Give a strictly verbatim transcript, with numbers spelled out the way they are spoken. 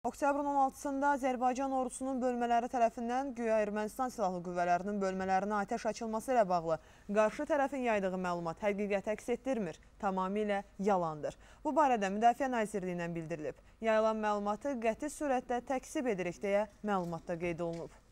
Oktyabrın on altısında Azərbaycan ordusunun bölmələri tərəfindən güya Ermənistan silahlı qüvvələrinin bölmələrinə atəş açılması ilə bağlı qarşı tərəfin yaydığı məlumat həqiqət əks etdirmir, tamamilə yalandır. Bu barədə Müdafiə Nazirliyindən bildirilib. Yayılan məlumatı qəti surətdə təkzib edirik deyə məlumatda qeyd olunub.